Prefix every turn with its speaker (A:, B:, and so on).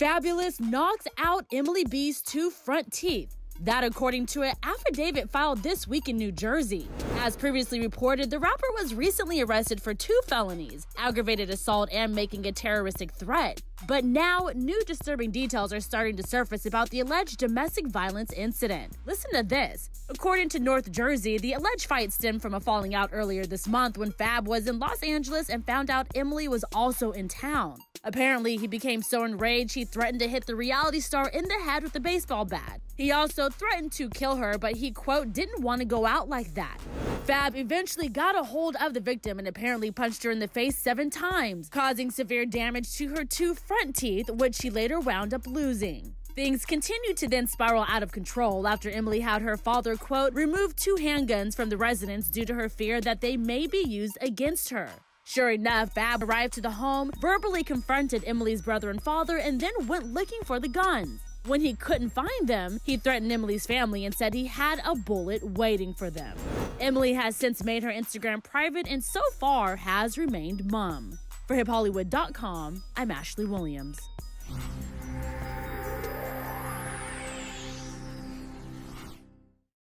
A: Fabolous knocks out Emily B's 2 front teeth. That according to an affidavit filed this week in New Jersey. As previously reported, the rapper was recently arrested for 2 felonies, aggravated assault and making a terroristic threat. But now, new disturbing details are starting to surface about the alleged domestic violence incident. Listen to this. According to North Jersey, the alleged fight stemmed from a falling out earlier this month when Fab was in Los Angeles and found out Emily was also in town. Apparently, he became so enraged he threatened to hit the reality star in the head with a baseball bat. He also threatened to kill her, but he, quote, didn't want to go out like that. Fab eventually got a hold of the victim and apparently punched her in the face 7 times, causing severe damage to her 2 front teeth, which she later wound up losing. Things continued to then spiral out of control after Emily had her father, quote, remove 2 handguns from the residence due to her fear that they may be used against her. Sure enough, Fab arrived to the home, verbally confronted Emily's brother and father, and then went looking for the guns. When he couldn't find them, he threatened Emily's family and said he had a bullet waiting for them. Emily has since made her Instagram private and so far has remained mum. For HipHollywood.com, I'm Ashley Williams.